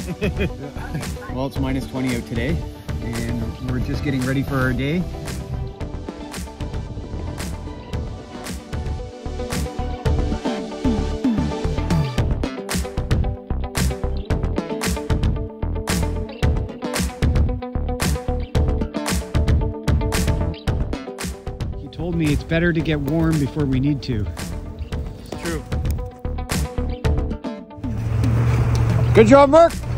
Well, it's minus 20 out today, and we're just getting ready for our day. He told me it's better to get warm before we need to. True. Good job, Mark.